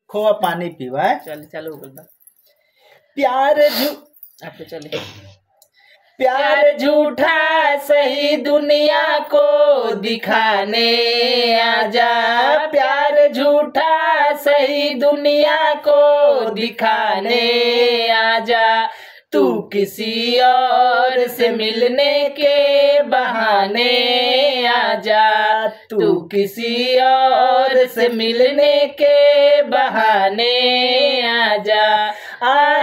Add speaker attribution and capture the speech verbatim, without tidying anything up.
Speaker 1: खोआ पानी पीवा है।
Speaker 2: चल चलो बोल
Speaker 1: प्यार झू
Speaker 2: आपको चले
Speaker 1: प्यार झूठा सही दुनिया को दिखाने आजा, प्यार झूठा सही दुनिया को दिखाने आजा, तू किसी और से मिलने के बहाने आजा, तू किसी और से मिलने के बहाने आजा, आ